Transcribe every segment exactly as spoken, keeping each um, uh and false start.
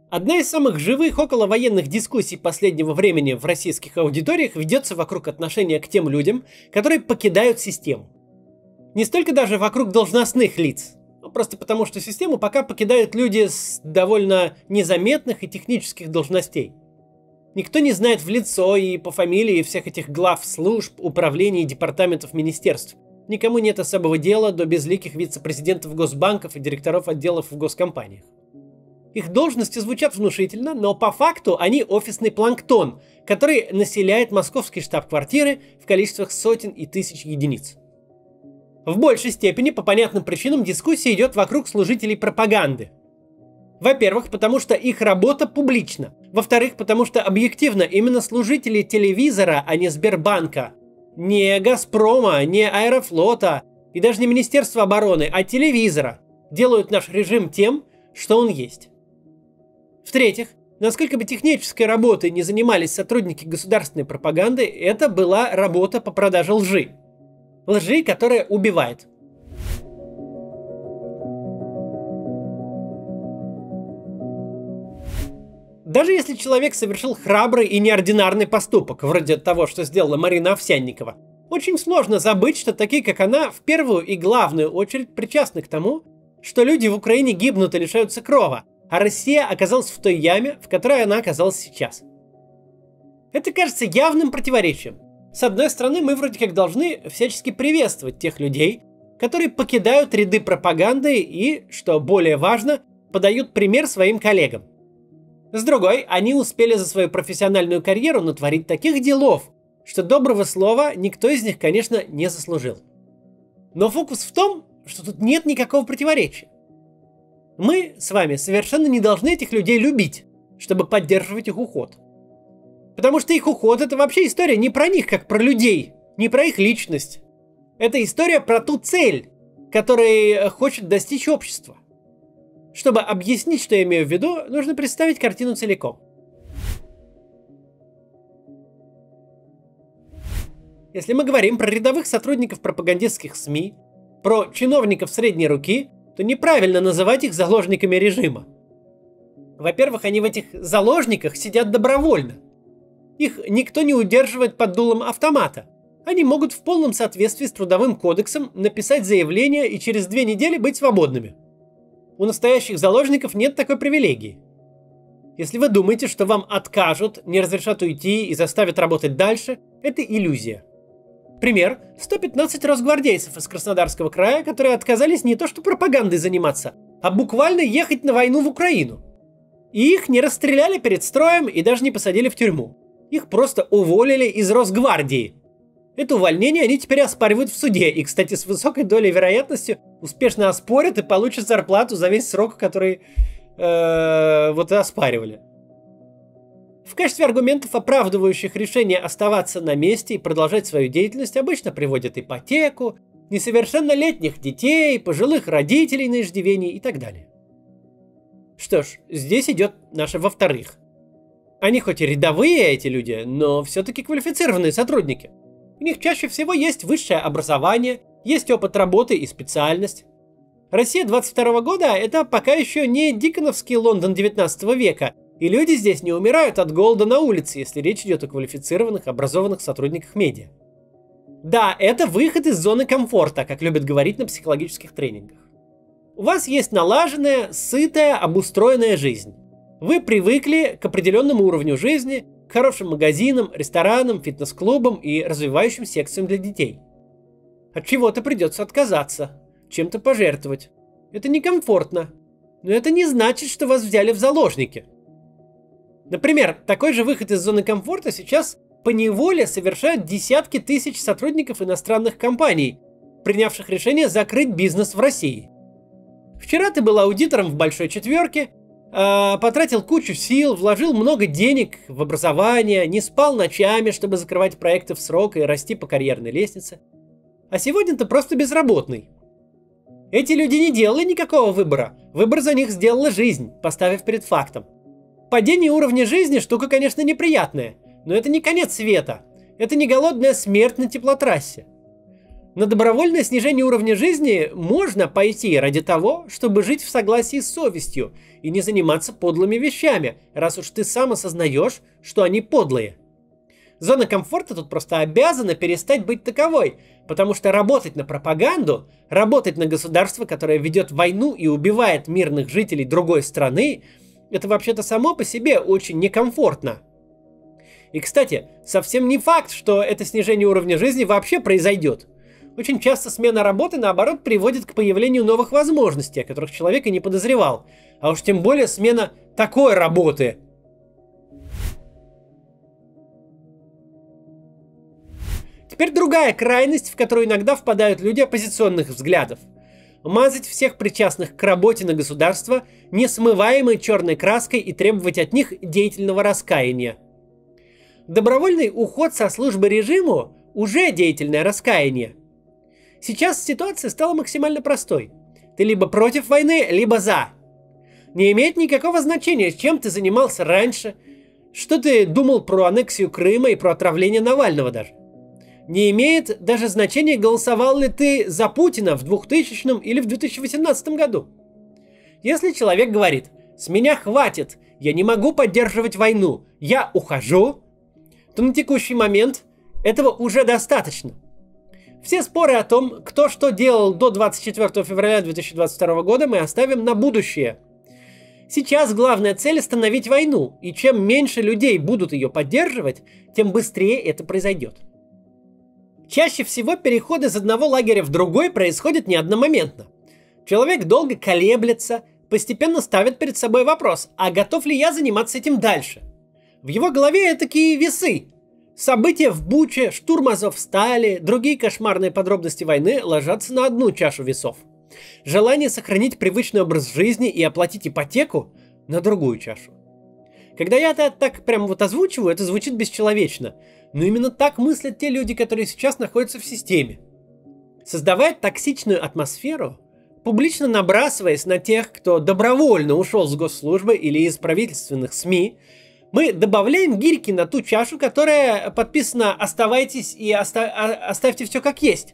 Одна из самых живых околовоенных дискуссий последнего времени в российских аудиториях ведется вокруг отношения к тем людям, которые покидают систему. Не столько даже вокруг должностных лиц, ну, просто потому что систему пока покидают люди с довольно незаметных и технических должностей. Никто не знает в лицо и по фамилии всех этих глав служб, управлений и департаментов министерств. Никому нет особого дела до безликих вице-президентов госбанков и директоров отделов в госкомпаниях. Их должности звучат внушительно, но по факту они офисный планктон, который населяет московские штаб-квартиры в количествах сотен и тысяч единиц. В большей степени, по понятным причинам, дискуссия идет вокруг служителей пропаганды. Во-первых, потому что их работа публична. Во-вторых, потому что объективно именно служители телевизора, а не Сбербанка, не Газпрома, не Аэрофлота и даже не Министерства обороны, а телевизора делают наш режим тем, что он есть. В-третьих, насколько бы технической работой не занимались сотрудники государственной пропаганды, это была работа по продаже лжи. Лжи, которая убивает. Даже если человек совершил храбрый и неординарный поступок, вроде того, что сделала Марина Овсянникова, очень сложно забыть, что такие, как она, в первую и главную очередь причастны к тому, что люди в Украине гибнут и лишаются крова, а Россия оказалась в той яме, в которой она оказалась сейчас. Это кажется явным противоречием. С одной стороны, мы вроде как должны всячески приветствовать тех людей, которые покидают ряды пропаганды и, что более важно, подают пример своим коллегам. С другой, они успели за свою профессиональную карьеру натворить таких делов, что доброго слова никто из них, конечно, не заслужил. Но фокус в том, что тут нет никакого противоречия. Мы с вами совершенно не должны этих людей любить, чтобы поддерживать их уход. Потому что их уход — это вообще история не про них, как про людей, не про их личность. Это история про ту цель, которой хочет достичь общество. Чтобы объяснить, что я имею в виду, нужно представить картину целиком. Если мы говорим про рядовых сотрудников пропагандистских СМИ, про чиновников средней руки, то неправильно называть их заложниками режима. Во-первых, они в этих заложниках сидят добровольно. Их никто не удерживает под дулом автомата. Они могут в полном соответствии с Трудовым кодексом написать заявление и через две недели быть свободными. У настоящих заложников нет такой привилегии. Если вы думаете, что вам откажут, не разрешат уйти и заставят работать дальше, это иллюзия. Пример. сто пятнадцать росгвардейцев из Краснодарского края, которые отказались не то что пропагандой заниматься, а буквально ехать на войну в Украину. И их не расстреляли перед строем и даже не посадили в тюрьму. Их просто уволили из Росгвардии. Это увольнение они теперь оспаривают в суде. И, кстати, с высокой долей вероятности успешно оспорят и получат зарплату за весь срок, который э, вот и оспаривали. В качестве аргументов, оправдывающих решение оставаться на месте и продолжать свою деятельность, обычно приводят ипотеку, несовершеннолетних детей, пожилых родителей на иждивении и так далее. Что ж, здесь идет наше во-вторых. Они хоть и рядовые, эти люди, но все-таки квалифицированные сотрудники. У них чаще всего есть высшее образование, есть опыт работы и специальность. Россия двадцать второго года – это пока еще не диконовский Лондон девятнадцатого века, и люди здесь не умирают от голода на улице, если речь идет о квалифицированных, образованных сотрудниках медиа. Да, это выход из зоны комфорта, как любят говорить на психологических тренингах. У вас есть налаженная, сытая, обустроенная жизнь. Вы привыкли к определенному уровню жизни, к хорошим магазинам, ресторанам, фитнес-клубам и развивающим секциям для детей. От чего-то придется отказаться, чем-то пожертвовать. Это некомфортно, но это не значит, что вас взяли в заложники. Например, такой же выход из зоны комфорта сейчас поневоле совершают десятки тысяч сотрудников иностранных компаний, принявших решение закрыть бизнес в России. Вчера ты был аудитором в большой четверке, э, потратил кучу сил, вложил много денег в образование, не спал ночами, чтобы закрывать проекты в срок и расти по карьерной лестнице. А сегодня ты просто безработный. Эти люди не делали никакого выбора. Выбор за них сделала жизнь, поставив перед фактом. Падение уровня жизни штука, конечно, неприятная, но это не конец света. Это не голодная смерть на теплотрассе. На добровольное снижение уровня жизни можно пойти ради того, чтобы жить в согласии с совестью и не заниматься подлыми вещами, раз уж ты сам осознаешь, что они подлые. Зона комфорта тут просто обязана перестать быть таковой, потому что работать на пропаганду, работать на государство, которое ведет войну и убивает мирных жителей другой страны, это вообще-то само по себе очень некомфортно. И, кстати, совсем не факт, что это снижение уровня жизни вообще произойдет. Очень часто смена работы, наоборот, приводит к появлению новых возможностей, о которых человек и не подозревал. А уж тем более смена такой работы. Теперь другая крайность, в которую иногда впадают люди оппозиционных взглядов. Мазать всех причастных к работе на государство несмываемой черной краской и требовать от них деятельного раскаяния. Добровольный уход со службы режиму уже деятельное раскаяние. Сейчас ситуация стала максимально простой. Ты либо против войны, либо за. Не имеет никакого значения, чем ты занимался раньше, что ты думал про аннексию Крыма и про отравление Навального даже. Не имеет даже значения, голосовал ли ты за Путина в двухтысячном или в две тысячи восемнадцатом году. Если человек говорит: «С меня хватит, я не могу поддерживать войну, я ухожу», то на текущий момент этого уже достаточно. Все споры о том, кто что делал до двадцать четвёртого февраля две тысячи двадцать второго года, мы оставим на будущее. Сейчас главная цель — остановить войну, и чем меньше людей будут ее поддерживать, тем быстрее это произойдет. Чаще всего переход из одного лагеря в другой происходит не одномоментно. Человек долго колеблется, постепенно ставит перед собой вопрос: а готов ли я заниматься этим дальше? В его голове такие весы. События в Буче, штурм Азовстали, другие кошмарные подробности войны ложатся на одну чашу весов. Желание сохранить привычный образ жизни и оплатить ипотеку — на другую чашу. Когда я это так прям вот озвучиваю, это звучит бесчеловечно. Но именно так мыслят те люди, которые сейчас находятся в системе. Создавая токсичную атмосферу, публично набрасываясь на тех, кто добровольно ушел с госслужбы или из правительственных СМИ, мы добавляем гирьки на ту чашу, которая подписана «Оставайтесь и оста- оставьте все как есть».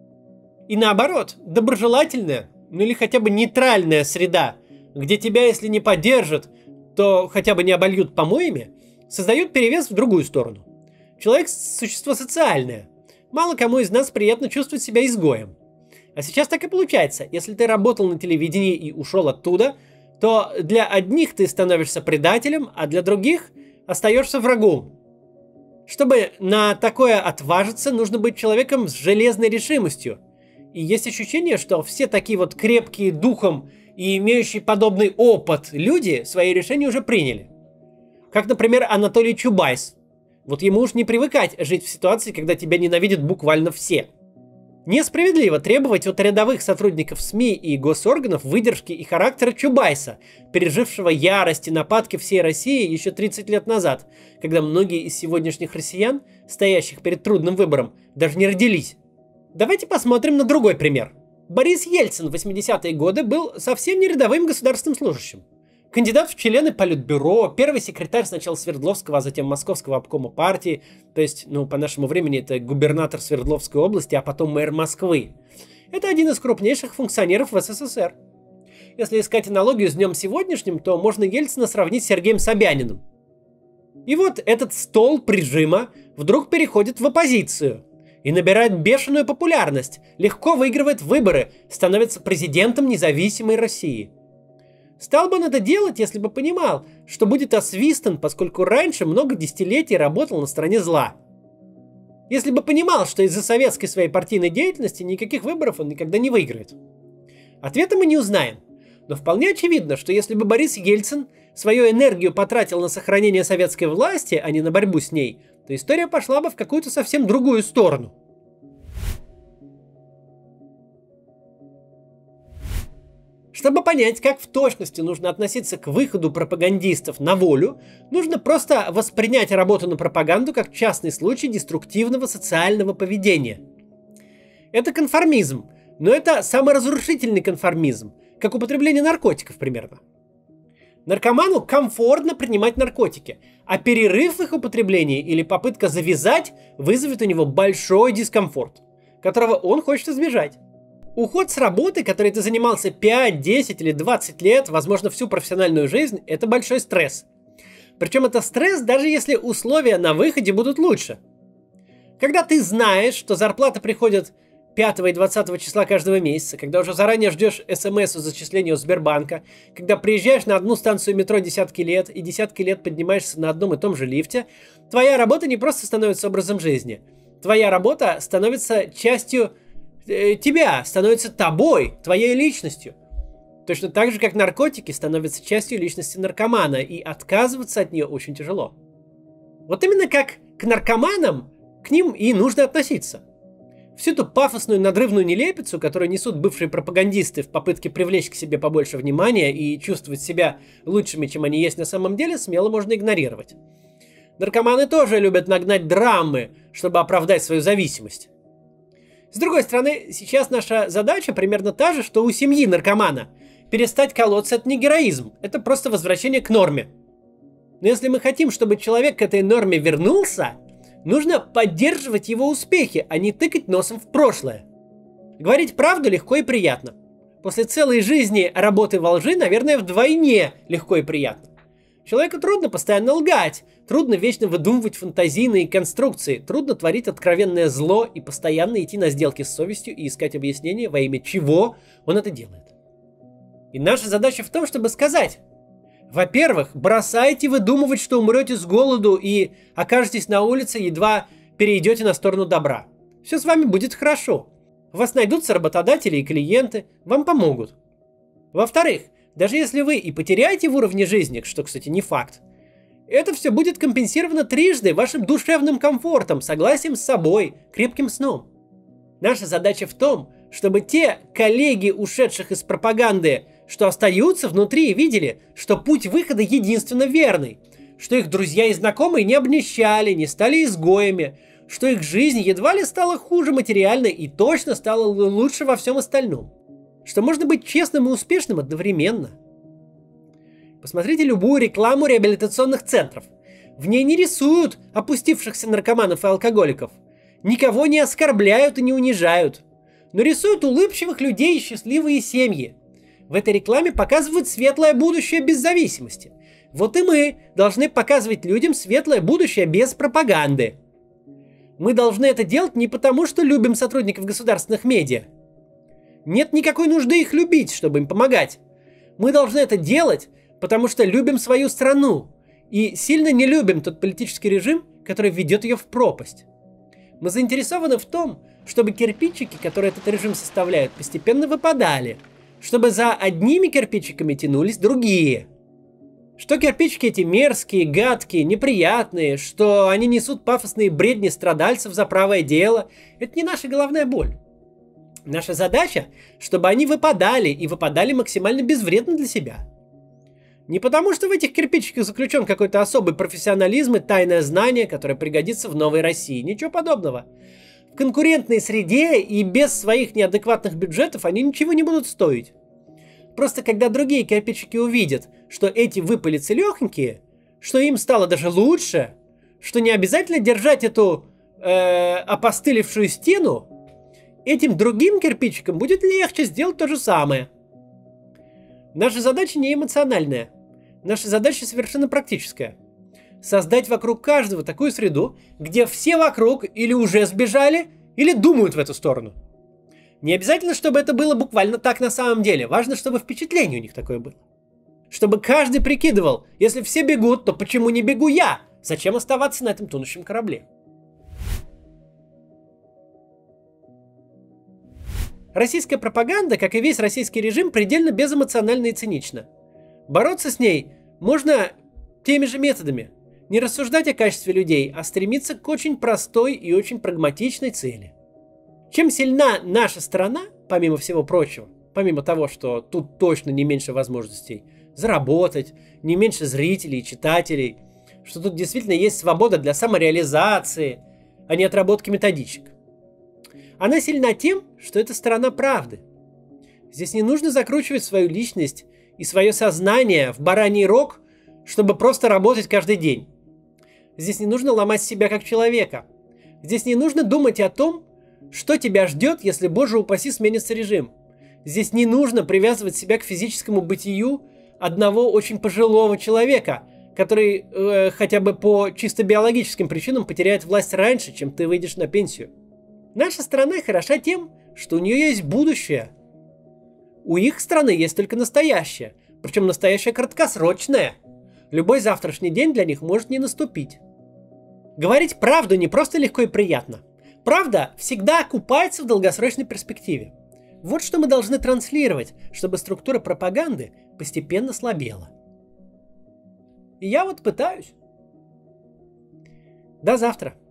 И наоборот, доброжелательная, ну или хотя бы нейтральная среда, где тебя, если не поддержат, то хотя бы не обольют помоями, создает перевес в другую сторону. Человек – существо социальное. Мало кому из нас приятно чувствовать себя изгоем. А сейчас так и получается. Если ты работал на телевидении и ушел оттуда, то для одних ты становишься предателем, а для других остаешься врагом. Чтобы на такое отважиться, нужно быть человеком с железной решимостью. И есть ощущение, что все такие вот крепкие духом и имеющие подобный опыт люди свои решения уже приняли. Как, например, Анатолий Чубайс. Вот ему уж не привыкать жить в ситуации, когда тебя ненавидят буквально все. Несправедливо требовать от рядовых сотрудников СМИ и госорганов выдержки и характера Чубайса, пережившего ярость и нападки всей России еще тридцать лет назад, когда многие из сегодняшних россиян, стоящих перед трудным выбором, даже не родились. Давайте посмотрим на другой пример. Борис Ельцин в восьмидесятые годы был совсем не рядовым государственным служащим. Кандидат в члены Политбюро, первый секретарь сначала Свердловского, а затем Московского обкома партии, то есть, ну, по нашему времени это губернатор Свердловской области, а потом мэр Москвы. Это один из крупнейших функционеров в СССР. Если искать аналогию с днем сегодняшним, то можно Ельцина сравнить с Сергеем Собяниным. И вот этот столб режима вдруг переходит в оппозицию и набирает бешеную популярность, легко выигрывает выборы, становится президентом независимой России. Стал бы он это делать, если бы понимал, что будет освистан, поскольку раньше много десятилетий работал на стороне зла. Если бы понимал, что из-за советской своей партийной деятельности никаких выборов он никогда не выиграет. Ответа мы не узнаем, но вполне очевидно, что если бы Борис Ельцин свою энергию потратил на сохранение советской власти, а не на борьбу с ней, то история пошла бы в какую-то совсем другую сторону. Чтобы понять, как в точности нужно относиться к выходу пропагандистов на волю, нужно просто воспринять работу на пропаганду как частный случай деструктивного социального поведения. Это конформизм, но это саморазрушительный конформизм, как употребление наркотиков примерно. Наркоману комфортно принимать наркотики, а перерыв в их употреблении или попытка завязать вызовет у него большой дискомфорт. которого он хочет избежать. Уход с работы, которой ты занимался пять, десять или двадцать лет, возможно, всю профессиональную жизнь, это большой стресс. Причем это стресс, даже если условия на выходе будут лучше. Когда ты знаешь, что зарплата приходит пятого и двадцатого числа каждого месяца, когда уже заранее ждешь смс о зачислении у Сбербанка, когда приезжаешь на одну станцию метро десятки лет и десятки лет поднимаешься на одном и том же лифте, твоя работа не просто становится образом жизни. Твоя работа становится частью э, тебя, становится тобой, твоей личностью. Точно так же, как наркотики становятся частью личности наркомана, и отказываться от нее очень тяжело. Вот именно как к наркоманам, к ним и нужно относиться. Всю эту пафосную надрывную нелепицу, которую несут бывшие пропагандисты в попытке привлечь к себе побольше внимания и чувствовать себя лучшими, чем они есть на самом деле, смело можно игнорировать. Наркоманы тоже любят нагнать драмы, чтобы оправдать свою зависимость. С другой стороны, сейчас наша задача примерно та же, что у семьи наркомана. Перестать колоться — это не героизм, это просто возвращение к норме. Но если мы хотим, чтобы человек к этой норме вернулся, нужно поддерживать его успехи, а не тыкать носом в прошлое. Говорить правду легко и приятно. После целой жизни работы во лжи, наверное, вдвойне легко и приятно. Человеку трудно постоянно лгать, трудно вечно выдумывать фантазийные конструкции, трудно творить откровенное зло и постоянно идти на сделки с совестью и искать объяснение, во имя чего он это делает. И наша задача в том, чтобы сказать: во-первых, бросайте выдумывать, что умрете с голоду и окажетесь на улице, едва перейдете на сторону добра. Все с вами будет хорошо. У вас найдутся работодатели и клиенты, вам помогут. Во-вторых, даже если вы и потеряете в уровне жизни, что, кстати, не факт, это все будет компенсировано трижды вашим душевным комфортом, согласием с собой, крепким сном. Наша задача в том, чтобы те коллеги, ушедших из пропаганды, что остаются внутри, видели, что путь выхода единственно верный, что их друзья и знакомые не обнищали, не стали изгоями, что их жизнь едва ли стала хуже материально и точно стала лучше во всем остальном, что можно быть честным и успешным одновременно. Посмотрите любую рекламу реабилитационных центров. В ней не рисуют опустившихся наркоманов и алкоголиков, никого не оскорбляют и не унижают, но рисуют улыбчивых людей и счастливые семьи. В этой рекламе показывают светлое будущее без зависимости. Вот и мы должны показывать людям светлое будущее без пропаганды. Мы должны это делать не потому, что любим сотрудников государственных медиа. Нет никакой нужды их любить, чтобы им помогать. Мы должны это делать, потому что любим свою страну и сильно не любим тот политический режим, который ведет ее в пропасть. Мы заинтересованы в том, чтобы кирпичики, которые этот режим составляют, постепенно выпадали, чтобы за одними кирпичиками тянулись другие. Что кирпичики эти мерзкие, гадкие, неприятные, что они несут пафосные бредни страдальцев за правое дело, это не наша головная боль. Наша задача, чтобы они выпадали и выпадали максимально безвредно для себя. Не потому, что в этих кирпичиках заключен какой-то особый профессионализм и тайное знание, которое пригодится в новой России. Ничего подобного. В конкурентной среде и без своих неадекватных бюджетов они ничего не будут стоить. Просто когда другие кирпичики увидят, что эти выпали целехонькие, что им стало даже лучше, что не обязательно держать эту э, опостылевшую стену, этим другим кирпичикам будет легче сделать то же самое. Наша задача не эмоциональная. Наша задача совершенно практическая. Создать вокруг каждого такую среду, где все вокруг или уже сбежали, или думают в эту сторону. Не обязательно, чтобы это было буквально так на самом деле. Важно, чтобы впечатление у них такое было. Чтобы каждый прикидывал, если все бегут, то почему не бегу я? Зачем оставаться на этом тонущем корабле? Российская пропаганда, как и весь российский режим, предельно безэмоциональна и цинична. Бороться с ней можно теми же методами. Не рассуждать о качестве людей, а стремиться к очень простой и очень прагматичной цели. Чем сильна наша страна, помимо всего прочего, помимо того, что тут точно не меньше возможностей заработать, не меньше зрителей и читателей, что тут действительно есть свобода для самореализации, а не отработки методичек. Она сильна тем, что это страна правды. Здесь не нужно закручивать свою личность и свое сознание в бараний рог, чтобы просто работать каждый день. Здесь не нужно ломать себя как человека. Здесь не нужно думать о том, Что тебя ждет, если, боже упаси, сменится режим? Здесь не нужно привязывать себя к физическому бытию одного очень пожилого человека, который э, хотя бы по чисто биологическим причинам потеряет власть раньше, чем ты выйдешь на пенсию. Наша страна хороша тем, что у нее есть будущее. У их страны есть только настоящее, причем настоящее краткосрочное. Любой завтрашний день для них может не наступить. Говорить правду не просто легко и приятно. Правда всегда окупается в долгосрочной перспективе. Вот что мы должны транслировать, чтобы структура пропаганды постепенно слабела. И я вот пытаюсь. До завтра.